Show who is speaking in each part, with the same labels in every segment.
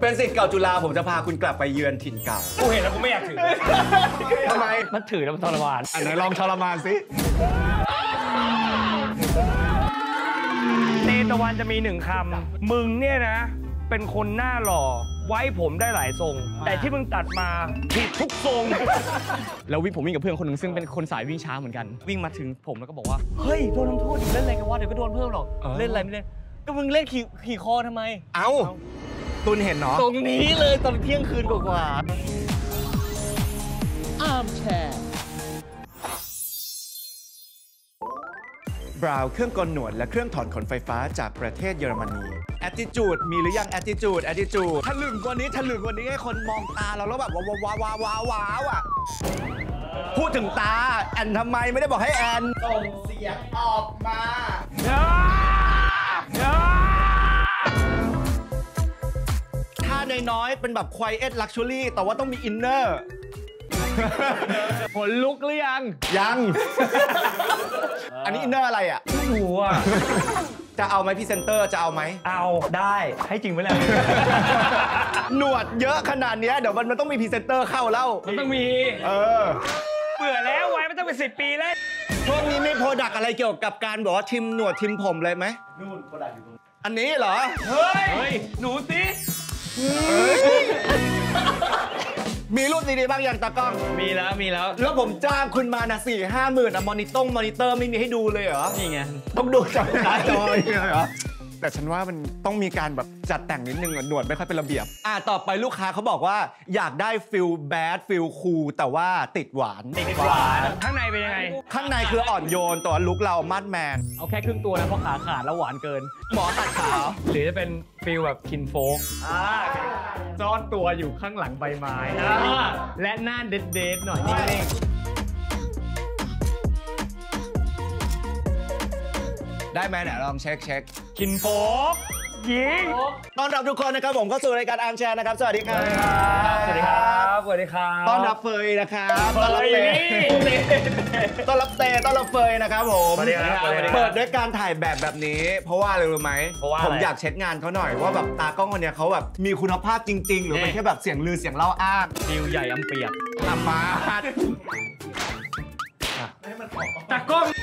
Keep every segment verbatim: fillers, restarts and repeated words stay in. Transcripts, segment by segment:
Speaker 1: เป็นศิษย์เก่าจุฬาผมจะพาคุณกลับไปเยือนถิ่นเก่า
Speaker 2: กูเห็นแล้วกูไม่อยากถือ
Speaker 1: ทำไม
Speaker 3: มันถือแล้วมันทรมาน
Speaker 1: อันไหนลองทรมานสิ
Speaker 2: เนตะวันจะมีหนึ่งคำมึงเนี่ยนะเป็นคนหน้าหล่อไว้ผมได้หลายทรงแต่ที่มึงตัดมาผิดทุกทรง
Speaker 3: แล้ววิ่งผมวิ่งกับเพื่อนคนหนึ่งซึ่งเป็นคนสายวิ่งช้าเหมือนกันวิ่งมาถึงผมแล้วก็บอกว่าเฮ้ยโดนทำโทษเล่นอะไรกันวะเดี๋ยวก็โดนเพิ่มหรอกเล่นอะไรไม่เล่นก็มึงเล่นขี่ขี่คอทำไม
Speaker 1: เอ้าตุนเห็นเนาะ
Speaker 3: ตรงนี้เลยตอนเที่ยงคืนกว่าอาร์มแชร์
Speaker 1: บราวน์เครื่องกลหนวดและเครื่องถอนขนไฟฟ้าจากประเทศเยอรมนี Attitude มีหรือยัง Attitude Attitude ถลึงกว่านี้ถลึงกว่านี้ให้คนมองตาเราแล้วแบบว้าวว้าวว้าวว้าวว้าวอ่ะพูดถึงตาแอนทำไมไม่ได้บอกให้แอนส่งเสียงออกมาถ้าน้อยๆเป็นแบบ Quiet Luxury แต่ว่าต้องมี Inner
Speaker 3: ผลลุกหรือยัง
Speaker 1: ยังอันนี้อินเนอร์อะไรอ่ะ
Speaker 2: ไม่รู้อ่ะ
Speaker 1: จะเอาไหมพี่เซนเตอร์จะเอาไหม
Speaker 2: เอาได้ให้จริงไหมล่ะ
Speaker 1: หนวดเยอะขนาดนี้เดี๋ยวมันมันต้องมีพรีเซนเตอร์เข้าแล้ว
Speaker 2: มันต้องมี
Speaker 1: เออ
Speaker 2: เบื่อแล้วไว้มันต้องเป็นสิบปีแล้ว
Speaker 1: ช่วงนี้มีโปรดักต์อะไรเกี่ยวกับการบอกว่าทิมหนวดทิมผมเลยไหมนู่นโปรดักต์อยู่ตรงอันนี้เหรอ
Speaker 2: เฮ้ยหนูสิ
Speaker 1: มีรูปดีๆบ้างอย่างตากล้อง
Speaker 3: มีแล้วมีแล้ว
Speaker 1: แล้วผมจ้างคุณมานะสี่ห้าหมื่นอะมอนิเตอร์มอนิเตอร์ไม่มีให้ดูเลยเหรอ
Speaker 3: นี่ไง
Speaker 1: ต้องดูจากหน้าจอเหรอแต่ฉันว่ามันต้องมีการแบบจัดแต่งนิดนึงหนวดไม่ค่อยเป็นระเบียบอ่ะต่อไปลูกค้าเขาบอกว่าอยากได้ฟิลแบดฟิลคูลแต่ว่าติดหวาน
Speaker 2: ติดหวานข้างในเป็นยังไง
Speaker 1: ข้างในคืออ่อนโยนตัวลุคเรามาดแมน
Speaker 3: เอาแค่ครึ่งตัวนะเพราะขาขาดแล้วหวานเกิน
Speaker 1: หมอตัดขา
Speaker 3: หรือจะเป็นฟิลแบบคินโฟกซ่อนตัวอยู่ข้างหลังใบไม้และหน้าเด็ดๆหน่อยนิ่ง
Speaker 1: ได้ไหมเนี่ยลองเช็คเช็ค
Speaker 2: คินโฟกยิง
Speaker 1: ต้อนรับทุกคนนะครับผมเข้าสู่รายการอาร์มแชร์นะครับสวัสดีครับ
Speaker 2: สวัสดีครับสวัสดีครับ
Speaker 1: ต้อนรับเฟยนะครับต้อนรับเตต้อนรับเตต้อนรับเฟยนะครับผมเปิดด้วยการถ่ายแบบแบบนี้เพราะว่าอะไรรู้ไหมผมอยากเช็คงานเขาหน่อยว่าแบบตากล้องคนนี้เขาแบบมีคุณภาพจริงๆหรือเป็นแค่แบบเสียงลือเสียงเล่าอ้าง
Speaker 3: ดิวใหญ่อำเปียก
Speaker 1: ทำมา
Speaker 2: ตากล้อง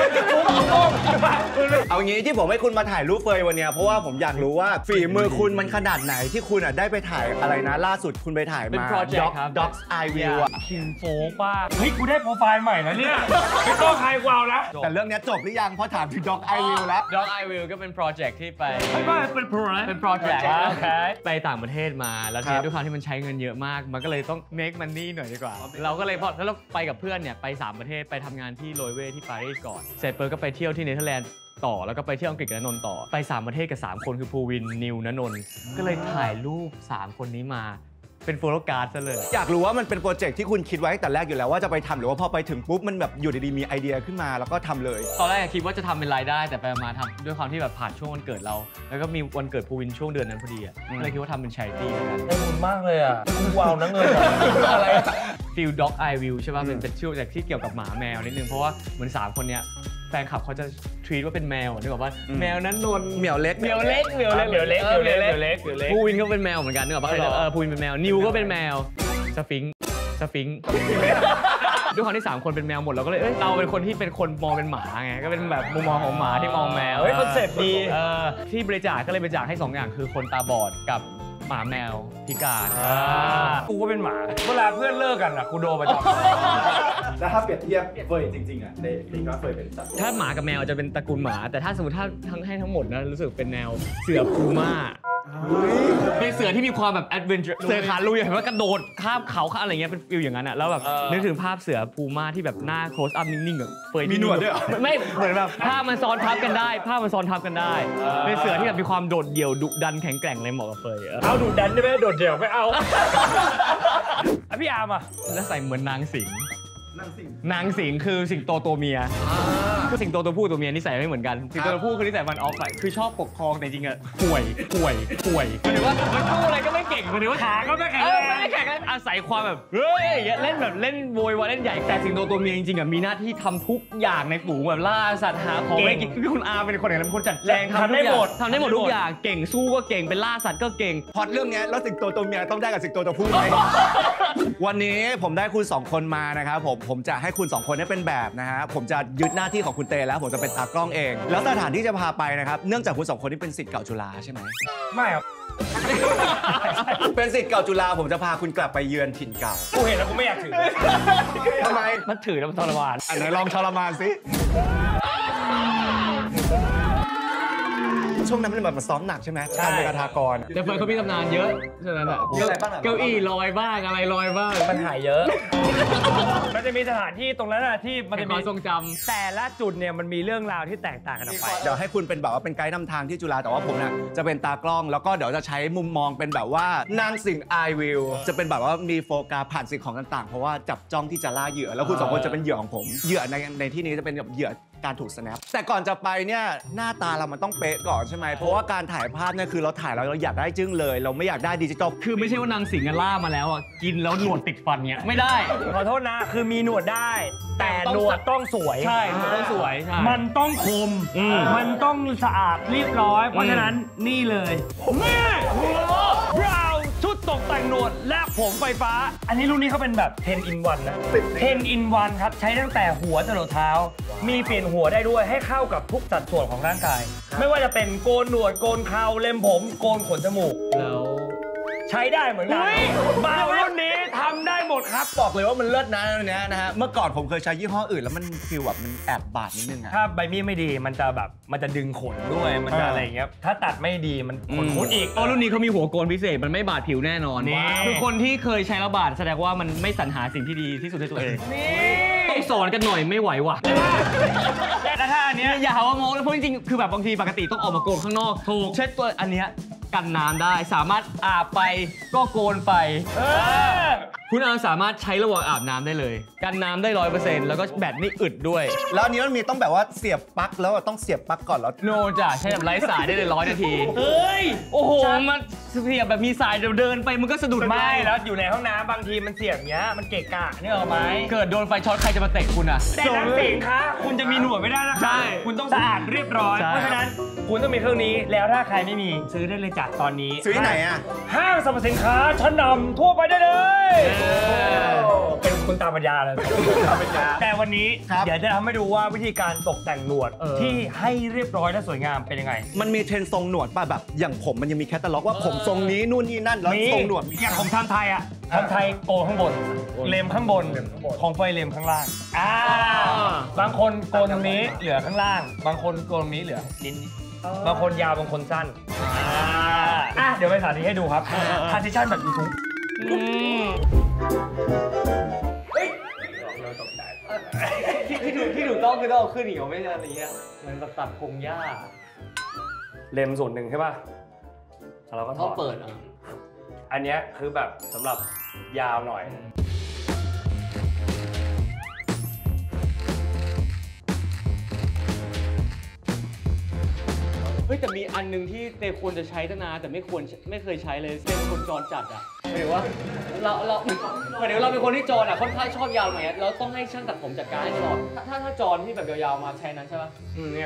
Speaker 1: เอางี้ที่ผมให้คุณมาถ่ายรูปเฟยวันนี้เพราะว่าผมอยากรู้ว่าฝีมือคุณมันขนาดไหนที่คุณอ่ะได้ไปถ่ายอะไรนะล่าสุดคุณไปถ่ายมา Dogs Eye View อ่ะ
Speaker 2: คินโฟป้าเฮ้ยกูได้โปรไฟล์ใหม่แล้วเนี่ยไม่ต้องใครวาวแล้ว
Speaker 1: แต่เรื่องนี้จบหรือยังเพราะถามถึง Dog Eye View แล้ว
Speaker 3: Dog Eye View ก็เป็นโปรเจกต์ที่ไป
Speaker 2: ไม่ไม่เป็นโปร
Speaker 3: เป็นโปรเจกต์ไปต่างประเทศมาแล้วทีนี้ด้วยความที่มันใช้เงินเยอะมากมันก็เลยต้อง make money หน่อยดีกว่าเราก็เลยพอแล้วเราไปกับเพื่อนเนี่ยไปสามประเทศไปทำงานที่โรยเว่ที่ปารีสก่อนเสร็จเปิดก็ไปเที่ยวที่เนเธอร์แลนด์ต่อแล้วก็ไปเที่ยวอังกฤษกับณนนท์ต่อไปสามประเทศกับสามคนคือภูวินนิวณนนท์ก็เลยถ่ายรูปสามคนนี้มาเป็นโฟโตการ์ดซะเลย
Speaker 1: อยากรู้ว่ามันเป็นโปรเจกต์ที่คุณคิดไว้แต่แรกอยู่แล้วว่าจะไปทำหรือว่าพอไปถึงปุ๊บมันแบบอยู่ดีๆมีไอเดียขึ้นมาแล้วก็ทำเลย
Speaker 3: ตอนแรกคิดว่าจะทำเป็นรายได้แต่ไปมาทำด้วยความที่แบบผ่านช่วงวันเกิดเราแล้วก็มีวันเกิดภูวินช่วงเดือนนั้นพอดีอ่ะเลยคิดว่าทำเป็น charity กัน
Speaker 2: ขอบคุณมากเลยอ่ะว้าวนะเงินอะไร
Speaker 3: ฟิล Dog Eye View ใช่ป่ะเป็นเป็นชื่อจากที่เกี่ยวกับหมาแมวนิดนึงเพราะว่าเหมือนสามคนเนี้ยแฟนคลับเขาจะทรีตว่าเป็นแมวนึกออกป่ะแมวนั้นนน
Speaker 1: เหมียวเล็ก
Speaker 3: เหมียวเล็กเหมียวเล็กเหมียวเล็กเหมียวเล็กเหมียวเล็กเหมียวเล็กภูวินก็เป็นแมวเหมือนกันนึกออกป่ะเออภูวินเป็นแมวนิวก็เป็นแมวสฟิงค์สฟิงค์ด้วยความที่สามคนเป็นแมวหมดเราก็เลยเอ้ยเราเป็นคนที่เป็นคนมองเป็นหมาไงก็เป็นแบบมุมมองของหมาที่มองแมว
Speaker 2: เฮ้ยคอนเซ็ปต์ดี
Speaker 3: ที่บริจาคก็เลยบริจาคให้สองอย่างคือคนตาบอดกับหมาแมวพิการ
Speaker 2: กูก็เป็นหมาเวลาเพื่อนเลิกกันอ่ะกูโดนประจ
Speaker 1: ำแล้วถ้าเปรียบเทียบเฟยจริงๆอ่ะในลิงก็เฟยเป็นสัตว์
Speaker 3: ถ้าหมากับแมวจะเป็นตระกูลหมาแต่ถ้าสมมติถ้าทั้งให้ทั้งหมดนะรู้สึกเป็นแนวเสือพูม่าเป็นเสือที่มีความแบบแอดเวนเจอร์เสือขาลุยเห็นว่ากระโดดข้ามเขาข้ามอะไรเงี้ยเป็นฟิลอย่างนั้นอ่ะแล้วแบบนึกถึงภาพเสือพูม่าที่แบบหน้าโคลสอัพนิ่งๆแบบเฟย
Speaker 1: มีหนวดด้วย
Speaker 3: ไม่เหมือนแบบภาพมันซ้อนทับกันได้ภาพมันซ้อนทับกันได้เป็นเสือที่แบบมีความโดดเดี่ยวดุดันแข็งแกร่งเลยเหมาะกับเฟย
Speaker 2: เอาดุดันได้ไหมโดดเดี่ยวไม่เอาอ่ะพี่อาร์มอ่ะ
Speaker 3: แล้วใส่เหมือนนางสิงนางสิงคือสิงโตตัวเมียคือสิงโตตัวผู้ตัวเมียนิสัยไม่เหมือนกันสิงโตตัวผู้คือนิสัยมันออฟไปคือชอบปกครองแต่จริงอะป่วยป่วยป่วยหมายถึงว่ามันพูดอะไรก็ไม่เก่งหมายถึงว่า
Speaker 2: ขาก็ไม่แข็ง
Speaker 3: เอ
Speaker 2: แร
Speaker 3: อไม่ได้
Speaker 2: ง
Speaker 3: แข่งกันอาศัยความแบบเฮ้ยอย่างเงี้ยเล่นแบบเล่นโวยวายเล่นใหญ่แต่สิงโตตัวเมียจริงๆอ่ะมีหน้าที่ทำทุกอย่างในฝูงแบบล่าสัตว์หาของไม่กินคือคุณอาเป็นคนอย่างนั้นเป็นคนจัดแจงทำได้หมดทำได้หมดทุกอย่างเก่งสู้ก็เก่งเป็นล่าสัตว์ก็เก่ง
Speaker 1: พอดเรื่องเนี้ยแล้วสิงโตตัวเมียต้องได้กับสิงโตตัวผู้ไหม วันนี้ผมได้คุณสองคนมานะครับผมผมจะให้คุณสองคนนี้เป็นแบบนะฮะผมจะยึดหน้าที่ของคุณเตแล้วผมจะเป็นตากล้องเอง แล้วสถานที่จะพาไปนะครับเนื่องจากคุณสองคนนี้เป็นศิษย์เก่าจุฬาใช่ไหม
Speaker 2: ไม่ครับ
Speaker 1: เป็นศิษย์เก่าจุฬาผมจะพาคุณกลับไปเยือนถิ่นเก่า
Speaker 2: กูเห็นแล้วกูไม่อยากถือ
Speaker 1: ทำไม
Speaker 3: มันถือแล้วมันทรมาน
Speaker 1: อันไหนลองทรมานสิช่วงนั้นมันแบบมาซ้อมหนักใช่ไหมการเป็นคาถากร
Speaker 3: แต่เฟิร์นเขามีตำนานเยอะฉะนั้นอ่ะ
Speaker 1: มีอะไรบ้างอะ
Speaker 3: เก้าอี้ลอยบ้างอะไรลอยบ้าง
Speaker 2: มันหายเยอะ มันจะมีสถานที่ตรงนั้นน่ะที่มัน
Speaker 3: เป็
Speaker 2: จะ
Speaker 3: นค
Speaker 2: มี
Speaker 3: วามทรงจ
Speaker 2: แต่ละจุดเนี่ยมันมีเรื่องราวที่แตกต่างกันออกไป
Speaker 1: เดี๋ยวให้คุณเป็นแบบว่าเป็นไกด์นำทางที่จุฬาแต่ว่าผมเนี่ยจะเป็นตากล้องแล้วก็เดี๋ยวจะใช้มุมมองเป็นแบบว่านางสิงไอวิวจะเป็นแบบว่ามีโฟกัสผ่านสิ่งของต่างๆเพราะว่าจับจ้องที่จะล่าเหยื่อแล้วคุณสองคนจะเป็นเหยื่อของผมเหยื่อในในที่นี้จะเป็นแบบเหยื่อการถูก snap แต่ก่อนจะไปเนี่ยหน้าตาเรามันต้องเป๊ะก่อนใช่ไหมเพราะว่าการถ่ายภาพเนี่ยคือเราถ่ายแล้วเราอยากได้จึ้งเลย เราไม่อยากได้ดิจิตอล
Speaker 3: ำคือไม่ใช่ว่านางสิงห์ล่ามาแล้วอ่ะกินแล้วหนวดติดฟันเงี้ยไม่ได้
Speaker 2: ขอโทษนะ คือมีหนวดได้ แต่หนวดต้องสวย
Speaker 3: ใช่หนวดต้องสวยใช่
Speaker 2: มันต้องคม
Speaker 3: อืม
Speaker 2: มันต้องสะอาดเรียบร้อย เพราะฉะนั้นนี่เลยนี่บราวน์ชุดตกแต่งหนวดและผมไฟฟ้า อันนี้รุ่นนี้เขาเป็นแบบ เท็น อิน วัน นะ เท็น อิน วัน ครับ ใช้ตั้งแต่หัวจรดเท้า มีเปลี่ยนหัวได้ด้วยให้เข้ากับทุกสัดส่วนของร่างกาย ไม่ว่าจะเป็นโกนหนวดโกนเคราเล็มผมโกนขนจมูก
Speaker 3: แล้ว
Speaker 2: ใช้ได้เหมือนกันบราวน์รุ่นนี้ทำได้หมดครับ
Speaker 1: บอกเลยว่ามันเลิศนะอันเนี้ยนะฮะเมื่อก่อนผมเคยใช้ยี่ห้ออื่นแล้วมันฟีลแบบมันแอบบาดนิดนึงอะ
Speaker 2: ถ้าใบมีดไม่ดีมันจะแบบมันจะดึงขนด้วยมันจะ
Speaker 1: อ่า
Speaker 2: อะไรอย่างเงี้ยถ้าตัดไม่ดีมันขนคุดอีก
Speaker 3: เพราะรุ่นนี้เขามีหัวโกนพิเศษมันไม่บาดผิวแน่นอน
Speaker 2: นี่
Speaker 3: คือคนที่เคยใช้แล้วบาดแสดงว่ามันไม่สรรหาสิ่งที่ดีที่สุดให้ตัวเอง
Speaker 2: นี่
Speaker 3: ต้องสอนกันหน่อยไม่ไหวว่ะ
Speaker 2: แล้วถ้าอันเนี้ย
Speaker 3: อย่าหาว่าโม้เลยเพราะจริงๆคือแบบบางทีปกติต้องออกมาโกนข้างนอกถูกเช็ดตัวอันเนี้ยกันน้ำได้สามารถอาบไปก็โกนไป
Speaker 2: เออ
Speaker 3: คุณอาสามารถใช้ระหว่างอาบน้ำได้เลย กันน้ำได้ร้อยเปอร์เซ็นต์แล้วก็แบตไม่อึดด้วย
Speaker 1: แล้วอันนี้มันมีต้องแบบว่าเสียบปลั๊กแล้วต้องเสียบปลั๊กก่อนแล้ว
Speaker 3: โนจ้ะใช้แบบไร้สายได้เลยร้อยนาที
Speaker 2: เฮ้ย
Speaker 3: โอ้โหมันเสียบแบบมีสายเดี๋ยวเดินไปมันก็สะดุด
Speaker 2: ไม่แล้วอยู่ในห้องน้ำบางทีมันเสียบอย่างเงี้ยมันเกะกะนี่เอาไหม
Speaker 3: เกิดโดนไฟช็อตใครจะมาเตะคุณอ่ะ
Speaker 2: แต่นักสิงคะคุณจะมีหนวดไม่ได้นะ
Speaker 3: ใช่
Speaker 2: คุณต้องสะอาดเรียบร้อย
Speaker 3: ใช่
Speaker 2: เพราะฉะนั้นคุณต้องมีเครื่องนี้แล้วถ้าใครไม่มีซื้อได้เลยจากตอนนี้
Speaker 1: ซื้อที่ไหนอะ
Speaker 2: ห้างสรรพสินค้าชั้นนำทั่วไปได้เลย เป็นคุณตาปัญญาเลยแต่วันนี้เดี๋ยวจะทำให้ดูว่าวิธีการตกแต่งหนวดที่ให้เรียบร้อยและสวยงามเป็นยังไง
Speaker 1: มันมีเทรนด์ทรงหนวดป่ะแบบอย่างผมมันยังมีแคตตาล็อกว่าผมทรงนี้นู่นนี่นั่นแล้วทรงหนวดมี
Speaker 2: อย่างผมทำไทยอ่ะทำไทยโกนข้างบน เลมข้างบน ของไฟเลมข้างล่างอ่าบางคนโกนตรงนี้เหลือข้างล่าง บางคนโกนตรงนี้เหลือนิดบางคนยาวบางคนสั้นอ่ะเดี๋ยวไปสาธิตให้ดูครับทาร์ติชันแบบยูทูบ
Speaker 3: ที่ที่ถูกที่ถูกต้องคือต้องเอาขึ้นอีกไม่ใช่อะไรเงี้ยมันแบบตัดพงหญ้า
Speaker 2: เลมส่วนหนึ่งใช่ป่ะแล้วเราก็ถ
Speaker 3: เขา
Speaker 2: อด
Speaker 3: เปิดอ่ะ
Speaker 2: อันเนี้ยคือแบบสำหรับยาวหน่อย
Speaker 3: เฮ้ยแต่มีอันหนึงที่เตควรจะใช้ตั้งนานแต่ไม่ควรไม่เคยใช้เลยเตเป็นคนจรจัดอ่ะหมายถึงว่าเราเราหมายถึงเราเป็นคนที่จรอ่ะค่อนข้างชอบยาวหน่อยอะเราต้องให้ช่างตัดผมจัดการให้ตลอดถ้าถ้าถ้าจรที่แบบยาวๆมาใช้นั้นใช่ปะ
Speaker 2: อืมเนี่ย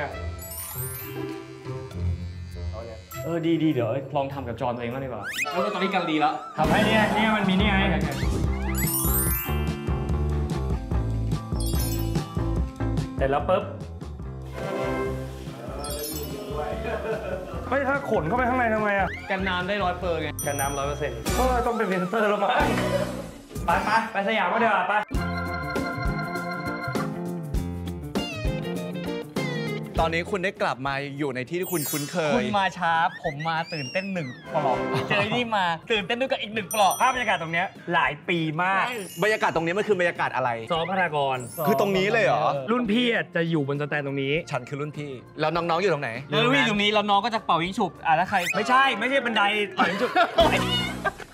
Speaker 3: เออดีดีเดี๋ยวลองทำกับจรตัวเองบ้างดีกว่าแล้วตอนนี้กำลังดีแล้ว
Speaker 2: ทำให้เนี่ยเนี่ยมันมีนี่ไงเสร็จแล้วปุ๊บเฮ้ยถ้าขนเข้าไปข้างในทำไมอ่ะ
Speaker 3: กันน้ำได้ร้อยเปอร์ไง
Speaker 2: กันน้ำร้อยเปอร์เซ็นต์ก็ต้องเป็นเวนเตอร์แล้วมั้งไปไปไปสยามก็เดี๋ยวไป
Speaker 1: ตอนนี้คุณได้กลับมาอยู่ในที่ที่คุณคุ้นเค
Speaker 3: คุ
Speaker 1: ย
Speaker 3: ณมาช้าผมมาตื่นเต้นหนึ่งปลอกเจอนี่มาตื่นเต้นด้วยกับอีกหนึ่งปลอก
Speaker 2: ภาพบรรยากาศตรงเนี้ยหลายปีมาก
Speaker 1: บรรยากาศตรงนี้มันคือบรรยากาศอะไร
Speaker 2: ซ้อมพนากร
Speaker 1: คือตรงนี้เลยเหรอ
Speaker 2: รุ่นพี่อ่ะจะอยู่บนสแตนตรงนี้
Speaker 1: ฉันคือรุ่นพี่ แล้วน้องๆอยู่ตรงไหน
Speaker 3: แล้ววิ่งตรงนี้แล้วน้องก็จะเป่ายิงฉุบอ่ะแล้วใคร
Speaker 2: ไม่ใช่ไม่ใช่บันไดต่อยจุด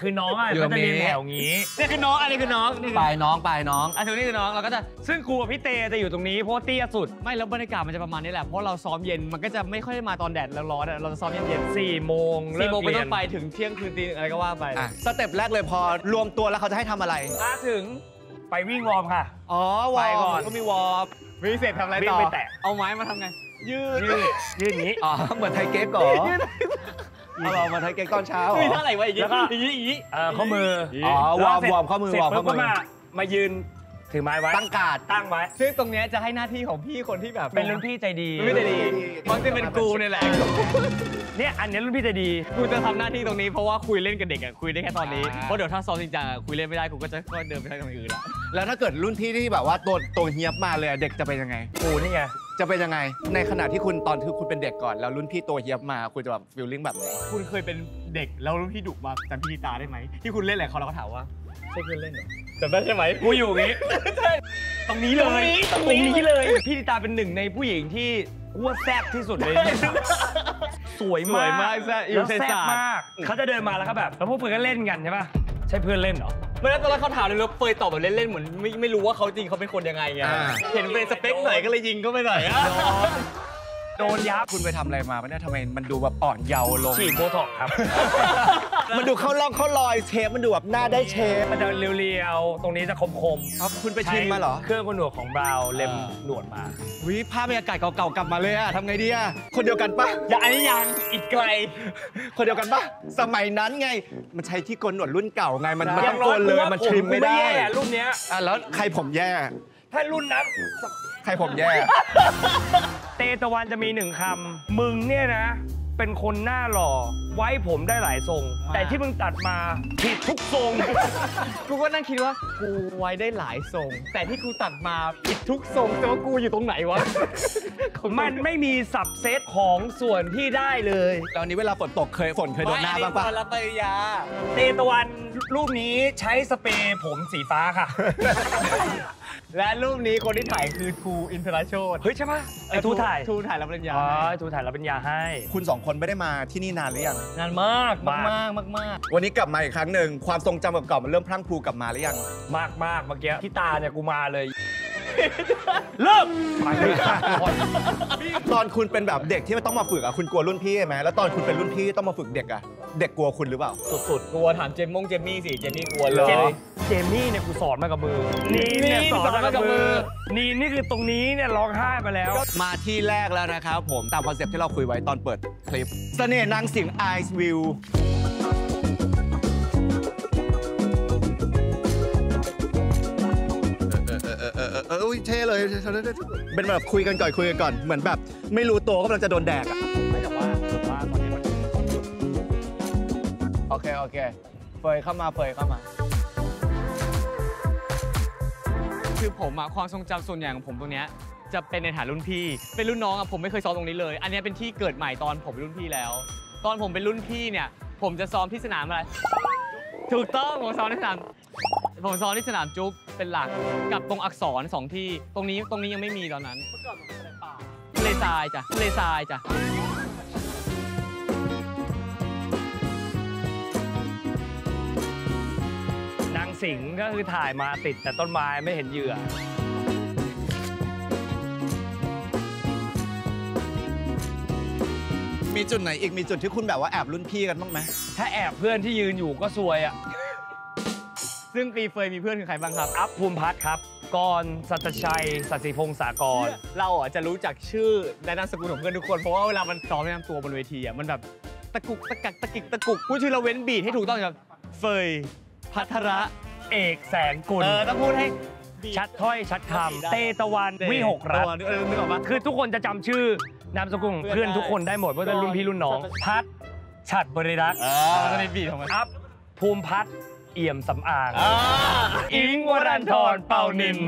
Speaker 2: คือน้องอ่ะก็จะเรียนแถวงี้นี่คือน้องอันนี้คือน้องนี่
Speaker 3: ปลายน้องปลายน้อง
Speaker 2: อันนี้คือน้องเราก็จะซึ่งครูกับพี่เตจะอยู่ตรงนี้เพราะเตี้ยสุด
Speaker 3: ไม่แล้วบรรยากาศมันจะประมาณนี้แหละเพราะเราซ้อมเย็นมันก็จะไม่ค่อยได้มาตอนแดดร้อนๆเราจะซ้อมเย็นๆ
Speaker 2: สี่โมง
Speaker 3: สี่โมงไป
Speaker 2: เลิ
Speaker 3: ต้
Speaker 2: ก
Speaker 3: นไปถึงเที่ยงคืนตีอะไรก็ว่าไป
Speaker 1: อ่ะสเต็ปแรกเลยพอรวมตัวแล้วเขาจะให้ทำอะไร
Speaker 2: มาถึงไปวิ่งวอร์มค่ะ
Speaker 1: อ๋อวอ
Speaker 2: ไป
Speaker 1: ร์
Speaker 2: ก่อน
Speaker 1: มก็มีวอร์มวิ่งเสร็จทำอะไร
Speaker 2: วิ่
Speaker 1: ต่
Speaker 2: ง
Speaker 1: อ
Speaker 2: ไปแตะ
Speaker 3: เอาไม้มาทำไง
Speaker 1: ยืด
Speaker 2: ยืดยืดอย่างนี้
Speaker 1: อ๋อเหมือนไทยเก๊กเหรอเอาเรามาไทยเก๊กตอนเช้าเหรอ
Speaker 3: มีท่าไหนวะอย่างงี้
Speaker 2: แล้วก็
Speaker 3: อย่างงี้อย่างงี้
Speaker 2: เอ่อข้อมือ
Speaker 1: อ๋อวอร์ม
Speaker 2: แล้วเสจ
Speaker 1: วอร์มข้อมือ
Speaker 2: เสร็จ
Speaker 1: วอร์มข้อมือ
Speaker 2: ปุ๊บก็มามายืนถือไม้ไว้
Speaker 1: ตั้งการ์ด
Speaker 2: ตั้งไว้
Speaker 3: ซึ่งตรงเนี้ยจะให้หน้าที่ของพี่คนที่แบบ
Speaker 2: เป็นรุ่นพี่ใจดี
Speaker 3: ไม่ได้ดีมันจะเป็นกูเนี่ยแหละ
Speaker 2: เนี่ยอันนี้รุ่นพี่ใจดี
Speaker 3: กูจะทำหน้าที่ตรงนี้เพราะว่าคุยเล่นกับเด็กอะคุยได้แค่ตอนนี้
Speaker 1: อ่า
Speaker 3: เพราะเดี๋ยวถ้าซ้อมจริงจังอะคุยเล่นไม่ได้กูก็จะก็เดินไปทางอื่นละ
Speaker 1: แล้วถ้าเกิดรุ่นพี่ที่แบบว่าตัวตัวเฮียบมาเลยอะเด็กจะเป็นยังไง
Speaker 2: กูนี่ไง
Speaker 1: จะเป็นยังไง ในขณะที่คุณตอนที่คุณเป็นเด็กก่อนแล้วรุ่นพี่ตัวเฮียบมาคุณจะแบบฟีลลิ่งแบบไหน
Speaker 3: คุณเคยเป็นเด็กแล้วรุ่นพี่ดุมาจำพี่ตาได้ไหมที่คุณเล่นอะไรเขาเราก็ถามว่าใช่เพื่อนเล่นเหรอจำได้ใช่ไหม
Speaker 2: กูอยู่อย่างนี้
Speaker 3: ตรงนี้เลย
Speaker 2: ตรงนี้เลย พี่ติตาเป็นหนึ่งในผู้หญิงที่อ้วนแซ่บที่สุดเลยสวย
Speaker 3: สวย
Speaker 2: มาม
Speaker 3: าก กแซ่บ
Speaker 2: แล้วแซ่บมากเขาจะเดินมาแล้วก็แบบแล้วพวกเพื่อนก็เล่นกันใช่ป่ะใช่เพื่อนเล่นเหรอ
Speaker 3: เมื่อตอนแรกเขาถามเลยแล้วเฟยตอบแบบเล่นๆเหมือนไม่ไม่รู้ว่าเขาจริงเขาเป็นคนยังไงไง
Speaker 1: อ่า
Speaker 3: เห็นเป็นสเปคไหนก็เลยยิงก็ไปหน่อยอะ
Speaker 2: โดนยับ
Speaker 1: คุณไปทำอะไรมาปะเนี่ยทำไมมันดูแบบอ่อนเยาว์ลง
Speaker 2: ฉีดโบท็อกซ์ครับ
Speaker 1: มันดูเข้าร่องเข้ารอยเชฟมันดูแบบหน้าได้เชฟ
Speaker 2: มันจะเรียวๆตรงนี้จะคม
Speaker 1: ครับคุณไป
Speaker 2: ๆ
Speaker 1: ชิมมาเหรอ
Speaker 2: เครื่องกระหนวดของบราวน์เล็ม
Speaker 3: อ่า
Speaker 2: หนวดมา
Speaker 1: วิภาพบรรยากาศเก่าๆกลับมาเลยอะทำไงดีอะคนเดียวกันปะ
Speaker 2: อย่าอันนี้ยังอีกไกล
Speaker 1: คนเดียวกันปะสมัยนั้นไง มันใช้ที่โกนหนวดรุ่นเก่าไงมันมัน
Speaker 2: อ
Speaker 1: ต้องโกนเลยมันทริมไม่ได้
Speaker 2: แย่รุ่นเนี้ย
Speaker 1: อ่ะแล้วใครผมแย่
Speaker 2: ถ้ารุ่นนั้น
Speaker 1: ใครผมแย่
Speaker 2: เตตะวันจะมีหนึ่งคำมึงเนี่ยนะ เป็นคนหน้าหล่อไว้ผมได้หลายทรง แต่ที่มึงตัดมาผิดทุกทรง
Speaker 3: กูก็นั่งคิดว่ากูไว้ได้หลายทรง แต่ที่กูตัดมาผิดทุกทรงแต่ว่ากูอยู่ตรงไหนวะ
Speaker 2: มันไม่มีสับเซตของส่วนที่ได้เลย
Speaker 1: ตอนนี้เวลาฝนตกเคยฝนเคยโดนหน้าบ้างปะ
Speaker 3: ไม่อันนี้ตอนรับปริญญา
Speaker 2: เตตะวันรูปนี้ใช้สเปรย์ผมสีฟ้าค่ะ
Speaker 3: และรูปนี้คนที่ถ่ายคือทูอินทรโชต
Speaker 2: เฮ้ยใช่ปะไอ้ทูถ่าย
Speaker 3: ทูถ่ายรับปริญญา
Speaker 2: อ๋อไอ้ทูถ่ายรับปริญญาให้
Speaker 1: คุณสองคนไม่ได้มาที่นี่นานหรือยัง
Speaker 3: นานมาก
Speaker 2: มาก
Speaker 3: มากมากมาก
Speaker 1: วันนี้กลับมาอีกครั้งหนึ่งความทรงจำเก่าๆมันเริ่มพลั่งพลูกลับมาหรือยัง
Speaker 2: มากมากเมื่อกี้ที่ตาเนี่ยกูมาเลย เริ่มไปเลย
Speaker 1: ตอนคุณเป็นแบบเด็กที่ไม่ต้องมาฝึกอะคุณกลัวรุ่นพี่ไหมแล้วตอนคุณเป็นรุ่นพี่ต้องมาฝึกเด็กอะเด็กกลัวคุณหรือเปล่า
Speaker 3: สุดๆกลัวถามเจมมงเจมมี่สิเจมมี่กลัวเล
Speaker 1: เหร
Speaker 3: ย
Speaker 1: อ
Speaker 2: เจมี่เนี่ยกูสอนมากับมือ นีนเนี่ยสอนมากับมือ นีนนี่คือตรงนี้เนี่ยร้องไห้มาแล้ว
Speaker 1: มาที่แรกแล้วนะครับผมตามคอนเซ็ปต์ที่เราคุยไว้ตอนเปิดคลิปเสน่ห์นางสิงห์ Eyes View เออเออเออเออเอออุ้ยเท่เลยเป็นแบบคุยกันก่อนคุยกันก่อนเหมือนแบบไม่รู้ตัวกำลังจะโดนแดกอะ
Speaker 3: ไม่แต่ว่าแต่ว่าตอนนี้มัน
Speaker 1: โอเคโอเคเฟยเข้ามาเฟยเข้ามา
Speaker 3: คือผมอะความทรงจำส่วนใหญ่ของผมตรงเนี้ยจะเป็นในฐานรุ่นพี่ เป็นรุ่นน้องอะผมไม่เคยซ้อมตรงนี้เลย อันเนี้ยเป็นที่เกิดใหม่ตอนผมเป็นรุ่นพี่แล้ว ตอนผมเป็นรุ่นพี่เนี่ย ผมจะซ้อมที่สนามอะไร ถูกต้องผมซ้อมที่สนามผมซ้อมที่สนามจุ๊บเป็นหลักกับตรงอักษรสองที่ตรงนี้ตรงนี้ยังไม่มีตอนนั้นเมื่อก่อนผมเป็นป่าทะเลทรายจ้ะทะเลทรายจ้ะ
Speaker 2: นางสิงห์ก็คือถ่ายมาติดแต่ต้นไม้ไม่เห็นเหยื่อ
Speaker 1: มีจุดไหนอีกมีจุดที่คุณแบบว่าแอบรุ่นพี่กันบ้างไหม
Speaker 2: ถ้าแอบเพื่อนที่ยืนอยู่ก็ซวยอ่ะ
Speaker 3: ซึ่งปีเฟยมีเพื่อนคือใครบ้างครับ
Speaker 2: อัพภูมิพัฒน์ครับ กรณ์สัตชัยสัตย์ศรีพงษ์สากร
Speaker 3: เราอ่ะจะรู้จักชื่อและนามสกุลของเพื่อนทุกคนเพราะว่าเวลามันซ้อมแนะนำตัวบนเวทีอ่ะมันแบบตะกุกตะกักตะกิกตะกุกพูดชื่อเราเว้นบีทให้ถูกต้องครับเฟยพัทระ
Speaker 2: เอกแสงกุล
Speaker 3: เออต้องพูดให้
Speaker 2: ชัดถ้อยชัดคำเตตะวันวิหกรัตน์
Speaker 3: เออนึกออกปะ
Speaker 2: คือทุกคนจะจำชื่อนามสกุลของเพื่อนทุกคนได้หมดเพราะเป็นรุ่นพี่รุ่นน้อง พัดฉัดบริรักษ์
Speaker 3: เออก็ในบีทของมัน
Speaker 2: อัพภูมิพัฒน์เอี่ยมสำอาง
Speaker 3: อ่า
Speaker 2: อิงวรันทรเป่านิน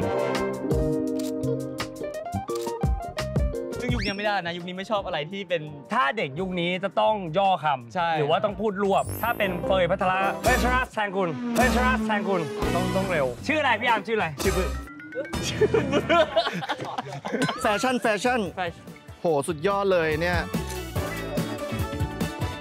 Speaker 3: ซึ่งยุคนี้ไม่ได้นะยุคนี้ไม่ชอบอะไรที่เป็น
Speaker 2: ถ้าเด็กยุคนี้จะต้องย่อค
Speaker 3: ใช่
Speaker 2: ำหรือว่าต้องพูดรวบ ถ้าเป็นเฟยพัทระเพชรรัตน์แซงกุลเพชรรัตน์แซงกุลต้องต้องเร็ว ชื่ออะไรพี่อาร์มชื่ออะไร
Speaker 1: ชื่อบึ้แฟชั่นแฟชั่น
Speaker 3: แฟช
Speaker 1: โหสุดยอดเลยเนี่ย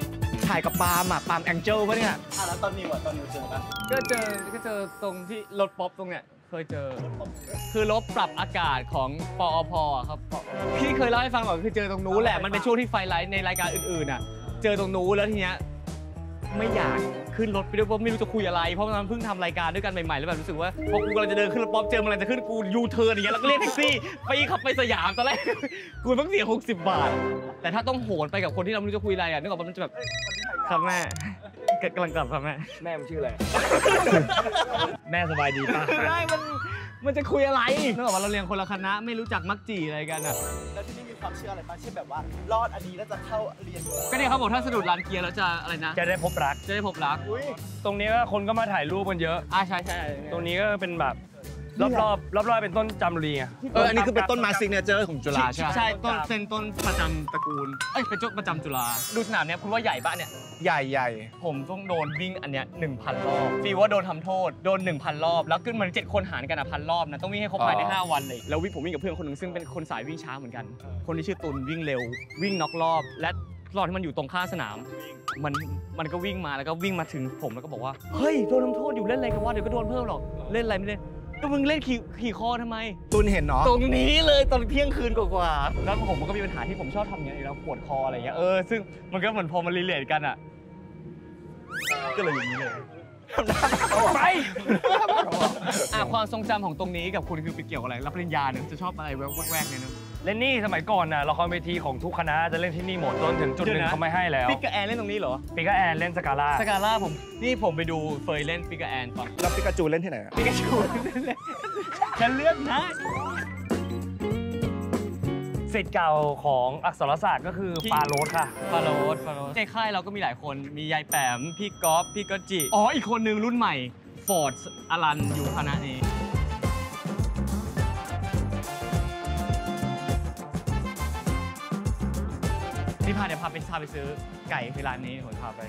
Speaker 1: ถ่ายกับปาล์มอ่ะปาล์มแองเจิลปะเนี่ย
Speaker 4: อ่ะแล้วตอนนิวอ่ะตอนนิวเจอปะ
Speaker 3: ก็เจอก็เจอตรงที่รถป๊อปตรงเนี้ยเคยเจอ คือรถปรับอากาศของปอพอะครับพี่เคยเล่าให้ฟังก่อนคือเจอตรงนู้นแหละมันเป็นช่วงที่ไฟไลท์ในรายการอื่นๆอ่ะเจอตรงนู้นแล้วทีเนี้ยไม่อยากขึ้นรถไปด้วยเพราะไม่รู้จะคุยอะไรเพราะมันเพิ่งทำรายการด้วยกันใหม่ๆแล้วแบบรู้สึกว่าพอกูกำลังจะเดินขึ้นรถป๊อปเจอมันกำลังจะขึ้นกูยูเทิร์นอย่างเงี้ยแล้วก็เรียกแท็กซี่ไปขับไปสยามตอนแรกกูต้องเสียหกสิบบาทแต่ถ้าต้องโหนไปกับคนที่เราไม่รู้จะคุยอะไรอ่ะนึกออกปะมันจะแบบครับแม่กำลังกลับครับแม่
Speaker 2: แม่มึงชื่ออะไร แม่สบายดีป่ะ
Speaker 3: ได้มันมันจะคุยอะไรนึกออกว่าเราเรียนคนละคณะไม่รู้จักมักจีอะไรกันอ่ะ
Speaker 4: แล้วที่นี่มีความเชื่ออะไรบ้างเช่นแบบว่ารอดอันนี้แล้วจะเข้าเรียน
Speaker 3: ก็เนี่ยเขาบอกถ้าสะดุดลานเกียร์แล้วจะอะไรนะ
Speaker 2: จะได้พบรัก
Speaker 3: จะได้พบรัก
Speaker 4: อุ้ย
Speaker 2: ตรงนี้ก็คนก็มาถ่ายรูปกันเยอะ
Speaker 3: อ่าใช่ใช่
Speaker 2: ตรงนี้ก็เป็นแบบรอบรอบรอบรอบๆเป็นต้นจามรีไง
Speaker 1: เอออันนี้คือเป็นต้นไม้ซิกเนเจอร์ของจุฬาใช่ไหม
Speaker 3: ใช่ต้นเส้นต้นประจำตระกูลเอ้ยเป็นต้นประจำจุฬาดูสนามเนี้ยคุณว่าใหญ่ปะเนี่ย
Speaker 1: ใหญ่ใหญ่
Speaker 3: ผมต้องโดนวิ่งอันเนี้ยหนึ่งพันรอบฟีลว่าโดนทำโทษโดนหนึ่งพันรอบแล้วขึ้นมาเจ็ดคนหารกันอ่ะพันรอบนะต้องวิ่งให้ครบภายในห้าวันเลยแล้ววิ่งผมวิ่งกับเพื่อนคนหนึ่งซึ่งเป็นคนสายวิ่งช้าเหมือนกัน คนที่ชื่อตุลวิ่งเร็ววิ่งน็อกรอบและรอบที่มันอยู่ตรงข้างสนามมันมันก็วิ่งมาแล้วก็วิ่งมาถึงผมแล้วก็บอกว่าเฮ้ยโดนทำโทษอยู่เล่นอะไรกันวะเดี๋ยวก็โดนเพิ่มหรอกเล่นอะไรไม่เล่นก็มึงเล่นขี่ขี่คอทำไม
Speaker 1: ตุนเห็นเนาะ
Speaker 3: ตรงนี้เลยตอนเที่ยงคืนกว่าๆแล้วผมมันก็มีปัญหาที่ผมชอบทำอย่างนี้ยอยู่แล้วปวดคออะไรอย่างเงี้ยเออซึ่งมันก็เหมือนพอมันรีเลทกันอ่ะก็เลยอย่างนี้เลยไปอ่ะความทรงจำของตรงนี้กับคุณคือไปเกี่ยวอะไรรับปริญญาเนี่ยจะชอบอะไรแวกๆเนี่ยนะ
Speaker 2: เล่นนี่สมัยก่อนน่ะละครเวทีของทุกคณะจะเล่นที่นี่หมดจนถึงจุดหนึ่งเขาไม่ให้แล้ว
Speaker 3: ปิกกับแอนเล่นตรงนี้เหรอ
Speaker 2: ปีก็แอนเล่นสกาล่า
Speaker 3: สกาล่าผมนี่ผมไปดูเฟยเล่นปิกกับแอนตอน
Speaker 1: แล้วปิกาจูเล่นที่ไหนอะ
Speaker 3: ปิกาชูเล่นฉันเลือกนะ
Speaker 2: ศิษย์เก่าของอักษรศาสตร์ก็คือปาโรสค่ะ
Speaker 3: ฟาโรสฟาโรสในค่ายเราก็มีหลายคนมียายแปมพี่ก๊อฟพี่ก๊อจิอ๋ออีกคนนึงรุ่นใหม่ฟอร์ดอลันอยู่คณะนี้นี่พาเดี๋ยวพาไปพาไปซื้อไก่ที่ร้านนี้ผมพาไป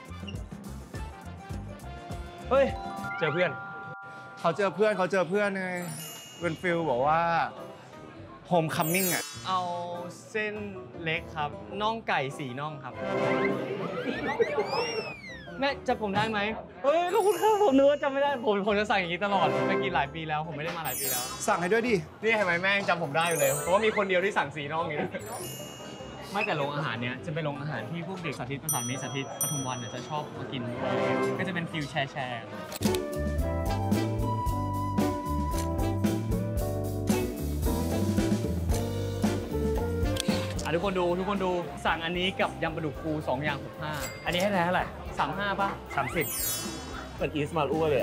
Speaker 2: เฮ้ย เจอเพื่อน
Speaker 1: เขาเจอเพื่อนเขาเจอเพื่อนไงเป็นฟิลบอกว่าโฮมคัมมิ่งอ่ะ
Speaker 3: เอาเส้นเล็กครับน่องไก่สี่น่องครับแม่จำผมได้ไหมเฮ้ยขอบคุณครับผมนึกว่าจำไม่ได้ผมผมจะสั่งอย่างนี้ตลอดไปกินหลายปีแล้วผมไม่ได้มาหลายปีแล้ว
Speaker 1: สั่งให้ด้วยดิ
Speaker 3: นี่เห็นไหมแม่งจำผมได้อยู่เลยเพราะว่ามีคนเดียวที่สั่งสี่น่องอย่างนี้ไม่แต่โรงอาหารเนี้ยจะเป็นโรงอาหารที่พวกเด็กสาธิตประสานมิตรสาธิตปทุมวันเนี่ยจะชอบมากินก็จะเป็นฟิลแชร์แชร์อ่ะทุกคนดูทุกคนดูสั่งอันนี้กับยำปลาดุกฟูสองอย่างหกห้า
Speaker 2: อันนี้ให้เท่าไหร่
Speaker 3: สามห้าป่ะ
Speaker 2: สามสิบ
Speaker 4: เหมือนอีสมาอ้วเลยอะ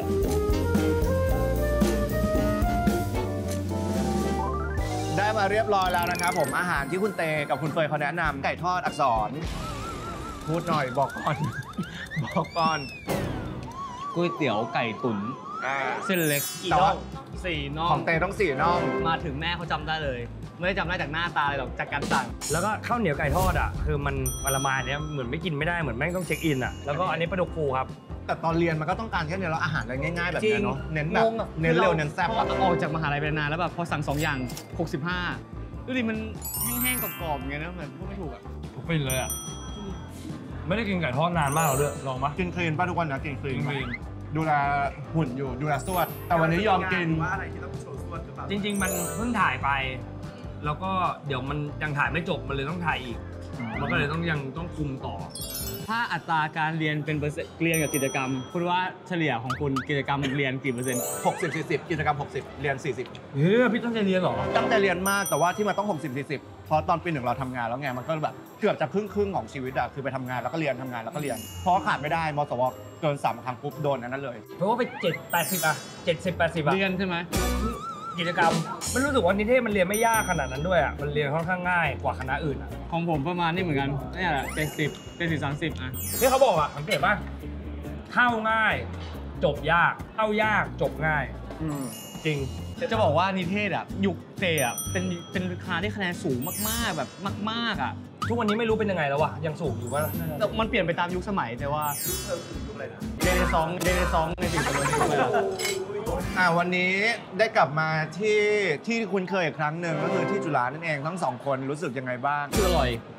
Speaker 1: ได้มาเรียบร้อยแล้วนะครับผมอาหารที่คุณเตกับคุณเฟยเขาแนะนำไก่ทอดอักษร พูดหน่อยบอกก่อน บอกก่อน
Speaker 3: ก๋วยเตี๋ยวไก่ตุ๋น
Speaker 1: อ่า
Speaker 3: เส้นเล็กกี่
Speaker 1: แต่
Speaker 3: น่อ
Speaker 1: ว่า
Speaker 3: งสี่น่อ
Speaker 1: ของ งเตต้องสี่น่อง
Speaker 3: มาถึงแม่เขาจำได้เลย ไม่ได้จำได้จากหน้าตาเลยหรอกจากการสั่ง
Speaker 2: แล้วก็ข้าวเหนียวไก่ทอดอ่ะ คือมันมันละมายเนี้ยเหมือนไม่กินไม่ได้เหมือนแม่งต้องเช็คอินอ่ะ แล้วก็อันนี้ปลาดุกฟูครับ
Speaker 1: แต่ตอนเรียนมันก็ต้องการแค่เนี้ยเราอาหารอะไรง่ายๆแบบ
Speaker 3: จริ
Speaker 1: เนี้
Speaker 3: ง
Speaker 1: ยเนาะเน้นแบบ
Speaker 3: งงอะ
Speaker 1: เน้นเร็วเน้นแซ่บ
Speaker 3: พอออกจากมหาลัยไปนานแล้วแบบพอสั่งสองอย่างหกสิบห้าดูดิมันแห้งๆกรอบๆอย่างเงี้ยนะเหมือนพูดไม่ถูกอ่ะ
Speaker 2: ทุกฟินเลยอ่ะ ไม่ได้กินไก่ทอดนานมากแล้วด้วยลองปะ
Speaker 1: กินคลีนป่ะทุกวันนะกินคลีน
Speaker 2: กินคลีน
Speaker 1: ดูแลหุ่นอยู่ดูแลสวดแต่วันนี้ยอมกิน
Speaker 4: ว่าอะไรที่ต้องโชว์สวดหรือเปล่า
Speaker 2: จริง ๆ มันเพิ่งถ่ายไป แล้วก็เดี๋ยวมันยังถ่ายไม่จบมันเลยต้องถ่ายอีก มันก็เลยต้องยังต้องคุมต่อ
Speaker 3: ถ้าอัตราการเรียนเป็นเปอร์เซ็นต์เรียนกับกิจกรรมคุณว่าเฉลี่ยของคุณกิจกรรมเรียนกี่เปอร์เซ็นต์
Speaker 1: หกสิบ สี่สิบกิจกรรมหกสิบเรียนสี่สิบ
Speaker 2: เฮ้ยพี่ต้องใจเรียนเหรอ
Speaker 1: ตั้งใจเรียนมากแต่ว่าที่มันต้องหกสิบ สี่สิบเพราะตอนปีหนึ่งเราทำงานแล้วไงมันก็แบบเกือบจะครึ่งครึ่งๆของชีวิตอะคือไปทำงานแล้วก็เรียนทำงานแล้วก็เรียนเพราะขาดไม่ได้มสวเกินสามครั้งปุ๊บโดนอันนั้นเลย
Speaker 2: เพราะว่าไปเจ็ดแปดสิบอะเจ็ดสิบแปดสิบอะ
Speaker 3: เรียนใช่ไหม
Speaker 2: กิจกรรมไม่รู้สึกว่านิเทศมันเรียนไม่ยากขนาดนั้นด้วยอะมันเรียนค่อนข้างง่ายกว่าคณะอื่นอะ
Speaker 3: ของผมประมาณนี้เหมือนกันเนี่ยแหละเจ็ดสิบเจ็ดสิบสามสิบอ่ะ
Speaker 2: ที่เขาบอกอะสังเกตป่ะเข้าง่าย จบยากเข้ายากจบง่าย
Speaker 1: อืม
Speaker 2: จริง
Speaker 3: จะบอกว่านิเทศอ่ะยุคเตอ่ะเป็นเป็นคณะที่คะแนนสูงมากๆแบบมากๆอ่ะ
Speaker 2: ทุกวันนี้ไม่รู้เป็นยังไงแล้ววะยังสูงอยู่ป่ะ
Speaker 3: แต่มันเปลี่ยนไปตามยุคสมัยแต่ว่าเดนซองเดนซองในสิ่งที่เราเรียน
Speaker 1: อ่าวันนี้ได้กลับมาที่ที่คุณเคยอีกครั้งหนึ่งก็คือที่จุฬานั่นเองทั้งสองคนรู้สึกยังไงบ้าง
Speaker 3: คืออร่อย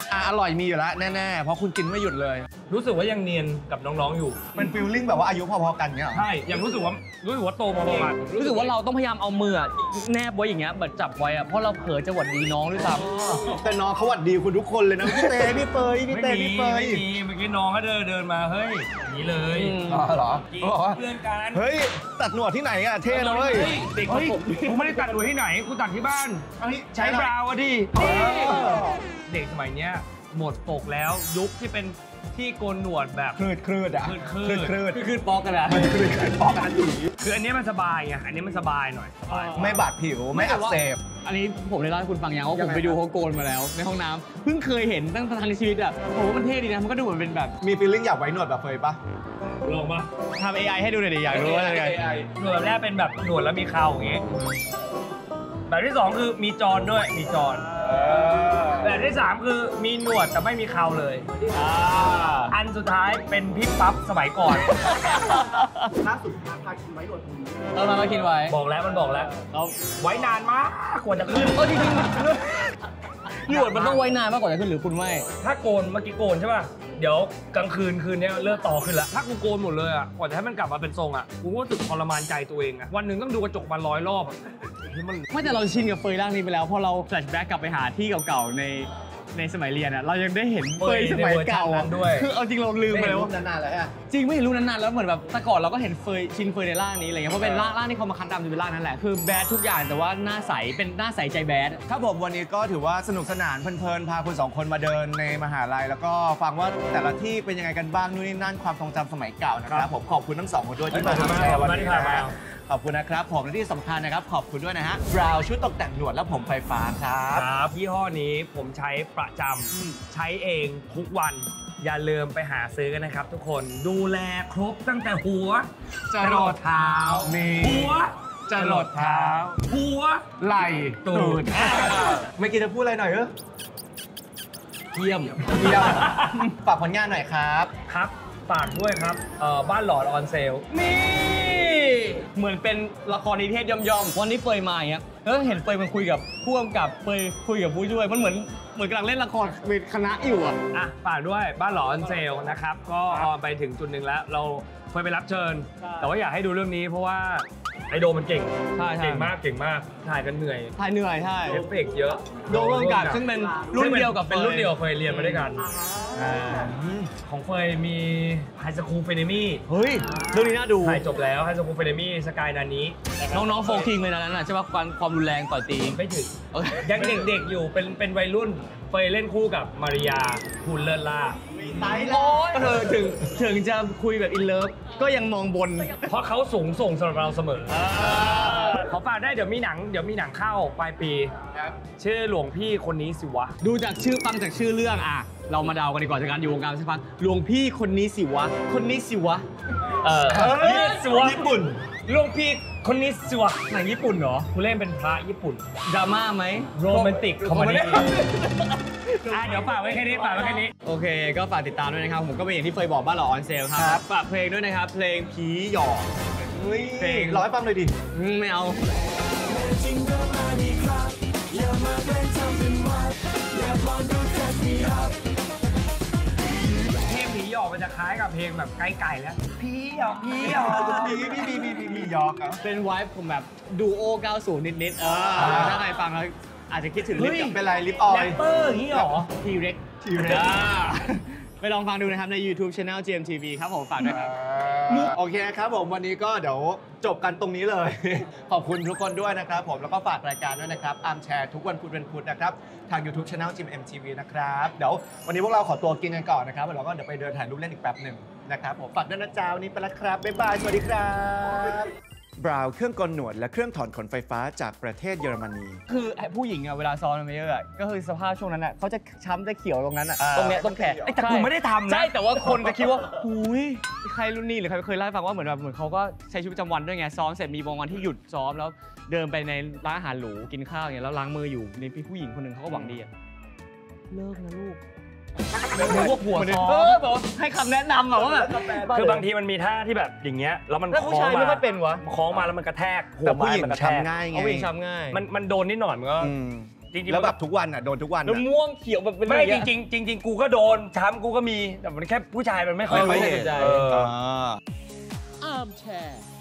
Speaker 1: อ่ะอร่อยมีอยู่แล้วแน่ๆเพราะคุณกินไม่หยุดเลย
Speaker 2: รู้สึกว่ายังเนียนกับน้องๆอยู่
Speaker 1: มันฟีลลิ่งแบบว่าอายุพอๆกันเงี้ยเหรอ
Speaker 2: ใช่ยังรู้สึกว่ารู้สึกว่าโตพอๆกัน
Speaker 3: รู้สึกว่าเราต้องพยายามเอามืออะแนบไว้อย่างเงี้ยแบบจับไว้อะเพราะเราเผลอจะหวัดดีน้องด้วยซ้ำ
Speaker 1: แต่น้องเขาหวัดดีคุณทุกคนเลยนะพี่เต้พี่เฟยพี่
Speaker 2: ไม่
Speaker 1: เต้
Speaker 2: มี
Speaker 1: พี่เฟย
Speaker 2: ไม่มีเมื่อกี้น้องก็เดินเดินมาเฮ้ยอย่างนี้เลย
Speaker 3: อืม
Speaker 1: อ๋อเหรอ
Speaker 2: จริง
Speaker 1: เขาบอกว่า
Speaker 2: เพื่อนกัน
Speaker 1: เฮ้ยตัดหนวดที่ไหนอะเท่เลย
Speaker 2: เด็กผมกูไม่ได้ตัดหนวดที่ไหนกูตัดที่บ้าน
Speaker 1: เอานี่
Speaker 2: ใช้บราวน์อะดิ
Speaker 1: เออ
Speaker 2: เด็กสมัยเนี้ยหมดปกแล้วยุคที่เป็นที่โกนหนวดแบบ
Speaker 1: คลืดคลืดอะ
Speaker 2: คลืดคลืด
Speaker 1: คลืด
Speaker 3: คือคือปอกกันอะ
Speaker 1: คลืดคลืดปอกกันดี
Speaker 2: คืออันนี้มันสบายไงอันนี้มันสบายหน่อยสบาย
Speaker 1: ไม่บาดผิวไม่อักเสบ
Speaker 3: อันนี้ผมได้เล่าให้คุณฟังยังว่า
Speaker 1: ยั
Speaker 3: ผ
Speaker 1: ง
Speaker 3: ม
Speaker 1: ไง
Speaker 3: ไปดู
Speaker 1: ครับ
Speaker 3: เขาโกนมาแล้วในห้องน้ำเพิ่งเคยเห็นตั้งแต่ทั้งชีวิตอะโอ้โหมันเท่ดีนะมันก็ดูเหมือนเป็นแบบ
Speaker 1: มีฟีลลิ่งอยากไว้หนวดแบบเฟยปะ
Speaker 2: ลองมา
Speaker 3: ทำ เอ ไอ ให้ดูหน่อยดิอยากรู้ว่าเป็นไง
Speaker 2: หนวดแบบแรกเป็นแบบหนวดแล้วมีเคราอย่างงี้แบบที่สองคือมีจรด้วยมีจรแบบที่สามคือมีหนวดแต่ไม่มีเคราเลย
Speaker 3: อ่า
Speaker 2: อันสุดท้ายเป็นพี่ปั๊บสมัยก่อน
Speaker 4: ล่าสุดพาพาคินไว้หนวดตรงนี้
Speaker 3: เรามามากินไว้
Speaker 2: บอกแล้วมันบอกแล้ว
Speaker 3: เขา
Speaker 2: ไว้นานมากกว่าจะขึ้น
Speaker 3: เออจริงๆหนวดมันต้องไว้นานมากกว่าจะขึ้นหรือคุณไม่
Speaker 2: ถ้าโกนเมื่อกี้โกนใช่ป่ะ เดี๋ยวกลางคืนคืนนี้เริ่มต่อขึ้นแล้ว ถ้ากูโกนหมดเลยอ่ะ กว่าจะให้มันกลับมาเป็นทรงอ่ะ กูก็รู้สึกทรมานใจตัวเองอ่ะ วันหนึ่งต้องดูกระจกมาร้อยรอบอะที่มัน
Speaker 3: ไม่แต่เราชินกับเฟยร่างนี้ไปแล้วพอเราแฟลชแบ็กกลับไปหาที่เก่าๆในในสมัยเรียนอ่ะเรายังได้เห็นเฟยสมัยเก่า
Speaker 2: เฟยในเวอร์ชันนั้นด้วย
Speaker 3: คือเอาจริงเราลืมไปแล้วว่า
Speaker 1: นานๆเลยฮะ
Speaker 3: จริงไม่เห็นรูปนั้นๆแล้วเหมือนแบบแต่ก่อนเราก็เห็นเฟยชินเฟยในร่างนี้อะไรเงี้ยเพราะเป็นร่างร่างที่เขามาคัดดำจะเป็นร่างนั้นแหละคือแบดทุกอย่างแต่ว่าหน้าใสเป็นหน้าใสใจแบด
Speaker 1: ครับผมวันนี้ก็ถือว่าสนุกสนานเพลินๆพาคุณสองคนมาเดินในมหาลัยแล้วก็ฟังว่าแต่ละที่เป็นยังไงกันบ้างนู่นนี่นั่นความทรงจำสมัยเก่านะครับผมขอบคุณทั้งสองคนด้วยที่มา
Speaker 2: ขอบคุณ
Speaker 1: แชร์วัน
Speaker 2: มาก
Speaker 1: นี้
Speaker 2: ขอบคุณ
Speaker 1: นะ
Speaker 2: มาก
Speaker 1: ฮะขอบคุณนะครับผมและที่สำคัญนะครับขอบคุณด้วยนะฮะบราวชุดตกแต่งหนวดและผมไฟฟ้าครับ
Speaker 2: ครับยี่ห้อนี้ผมใช้ประจำใช้เองทุกวัน อย่าลืมไปหาซื้อกันนะครับทุกคนดูแลครบตั้งแต่หัว
Speaker 1: จรดเท้านี่
Speaker 2: หัว
Speaker 1: จรดเท้า
Speaker 2: หัว
Speaker 1: ไหล่
Speaker 2: ตูด
Speaker 1: ไม่กินจะพูดอะไรหน่อยเออ
Speaker 3: เยี่ยม
Speaker 1: เดียวฝากผลงานหน่อยครับ
Speaker 2: ครับฝากด้วยครับเอ่อบ้านหลอดออนเซล
Speaker 3: นี่เหมือนเป็นละครนิเทศย่อมๆวันนี้เฟยมาอย่างเงี้ยแล้วเห็นเฟยมันคุยกับผู้กำกับเฟยคุยกับผู้ช่วยมันเหมือนเหมือนกำลังเล่นละครเป็นคณะอยู่อ่ะ
Speaker 2: อ่ะฝากด้วยบ้านหลอดออนเซลนะครับก็ออนไปถึงจุดหนึ่งแล้วเราเคยไปรับเชิญ แต่ว่าอยากให้ดูเรื่องนี้เพราะว่าไอโดมันเก่ง
Speaker 3: ใช่ใช่
Speaker 2: เก่งมากเก่งมากถ่ายกันเหนื่อย
Speaker 3: ถ่ายเหนื่อยใช่
Speaker 2: เอฟเฟกต์เยอะ
Speaker 3: โดนร่วมกับซึ่งเป็นรุ่นเดียวกับ
Speaker 2: เป็นรุ่นเดียวกับเฟยเรียนมาด้วยกัน
Speaker 1: อืม
Speaker 2: ของเฟยมีไฮสคูลเฟเนมี่
Speaker 3: เฮ้ยเรื่องนี้น่าดู
Speaker 2: ถ่ายจบแล้วไฮสคูลเฟเนมี่สกายนานี้
Speaker 3: น้องๆโฟกิงเลยนะนั่นน่ะใช่ป่ะความความรุนแรงต่อยตี
Speaker 2: ไม่ถึง
Speaker 3: เอ้ย
Speaker 2: ยังเด็กๆอยู่เป็นเป็นวัยรุ่นเฟยเล่นคู่กับมาริยาพูนเลิศล่า
Speaker 4: ตายแล้
Speaker 3: โอ้
Speaker 4: วย
Speaker 3: เธอถึงถึงจะคุยแบบอินเลิฟก็ยังมองบน
Speaker 2: เพราะเขาสูงส่งสำหรับเราเสมอขอฝากได้เดี๋ยวมีหนังเดี๋ยวมีหนังเข้าปลายปี ชื่อหลวงพี่คนนี้สิวะ
Speaker 3: ดูจากชื่อฟังจากชื่อเรื่องอ่ะเรามาเดากันดีกว่าจากการอยู่วงการสักพักหลวงพี่คนนี้สิวะ คนนี้สิวะ
Speaker 2: เออ
Speaker 3: เฮ้ย
Speaker 2: สิวะ
Speaker 3: ญี่ปุ่น
Speaker 2: หลวงพี่คนนี้สิวะ
Speaker 3: หนังญี่ปุ่นเหรอ
Speaker 2: ผู้เล่นเป็นพระญี่ปุ่น
Speaker 3: ดราม่าไหม
Speaker 2: โรแมนติกคอมเมดี้อ่ะเดี๋ยวฝากไว้แค่นี้ฝากไว้แค่นี้
Speaker 3: โอเค ก็ฝากติดตามด้วยนะครับ ผมก็เป็นอย่างที่เฟยบอกบ้านหล่อออนเซลครับ
Speaker 1: ครับ
Speaker 3: ฝากเพลงด้วยนะครับ เพลงผีหยอก
Speaker 1: เฮ้ย
Speaker 3: เพลง
Speaker 1: ร้อยฟังเลยดิ
Speaker 3: อืมไม่เอา
Speaker 2: เพลงผีหยอกมันจะคล้ายกับเพลงแบบไก่ๆแล้วผีหยอกผีหยอก
Speaker 1: มีมีมีมีมีมียอกอ่ะ
Speaker 3: เป็นไวฟ์ผมแบบดูโอ เก้าสิบ นิดๆ เออ ถ้าใครฟังแล้วอาจจะคิดถึงลิปกับ
Speaker 1: เป็นไรลิปออ
Speaker 2: แร
Speaker 1: ย
Speaker 2: ปเปอร์อย่างนี้เหรอ
Speaker 3: ทีเร็ก
Speaker 1: T-Rex
Speaker 3: ไปลองฟังดูนะครับใน YouTube Channel จี เอ็ม ที วี ครับผมฝากด้วยครับ
Speaker 1: โอเคครับผมวันนี้ก็เดี๋ยวจบกันตรงนี้เลย ขอบคุณทุกคนด้วยนะครับผมแล้วก็ฝากรายการด้วยนะครับอาร์มแชร์ทุกวันพุธวันพุธนะครับทาง YouTube Channel จี เอ็ม ที วี นะครับเดี๋ยววันนี้พวกเราขอตัวกินกันก่อนนะครับแล้วก็เดี๋ยวไปเดินถ่ายรูปเล่นอีกแป๊บหนึ่งนะครับผมฝากด้วยนะจ๊ะวันนี้ไปแล้วครับบ๊ายบายสวัสดีครับบราวเครื่องกลหนวดและเครื่องถอนขนไฟฟ้าจากประเทศเยอรมนี
Speaker 3: คือไอ้ผู้หญิงอะเวลาซ้อมมันไม่เยอะอะก็คือสภาพช่วงนั้นอะเขาจะช้ำจะเขียวตรงนั้นอะ
Speaker 2: อ่า
Speaker 3: ตรงเนี้ยตรงแขน
Speaker 2: เอ้ยแต่กูไม่ได้ทำนะ
Speaker 3: ใช่แต่ว่าคนจะคิดว่าหุยใครรุ่นนี้หรือใครเคยเล่าให้ฟังว่าเหมือนแบบเหมือนเขาก็ใช้ชีวิตประจำวันด้วยไงซ้อมเสร็จมีบางวันที่หยุดซ้อมแล้วเดินไปในร้านอาหารหรูกินข้าวอย่างเงี้ยแล้วล้างมืออยู่ในพี่ผู้หญิงคนหนึ่งเขาก็หวังดีอะเลิกนะลูกนึกว่าผัวซ้อมเออแบบว่าให้คำแนะนำแบบว่าแบบ
Speaker 2: คือบางทีมันมีท่าที่แบบอย่างเงี้ยแล้วมัน
Speaker 3: แล้วผู้ชาย
Speaker 2: คล้อง
Speaker 3: ไม่ค่อยเป็นวะ
Speaker 2: คล้องมาแล้วมันกระแทกหั
Speaker 1: แต่
Speaker 2: ว
Speaker 1: ผู้
Speaker 2: ไม้
Speaker 1: หญิง
Speaker 2: มันกระแทก
Speaker 1: ช้ำง่ายไง
Speaker 3: เอาผู้หญิงช้ำง่าย
Speaker 2: มันมันโดนนิดหน่อยมันก็
Speaker 1: อืม
Speaker 2: จจริงๆ
Speaker 1: แล้วแบบทุกวันอ่ะโดนทุกวัน
Speaker 3: แล้ว
Speaker 1: อะ
Speaker 3: ม่วงเขียวแบบเป็น
Speaker 2: ไม่
Speaker 3: อย่าง
Speaker 2: จ
Speaker 3: เงี้ย
Speaker 2: ริงๆจริง ๆ กูก็โดนช้ำกูก็มีแต่มันแค่ผู้ชายมันไม่ค่อย
Speaker 3: ไม่ค่อย
Speaker 2: รู้
Speaker 3: สนใจ
Speaker 2: เออ
Speaker 1: อ่า
Speaker 5: Armchair